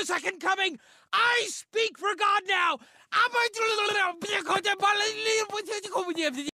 the second coming. I speak for God now.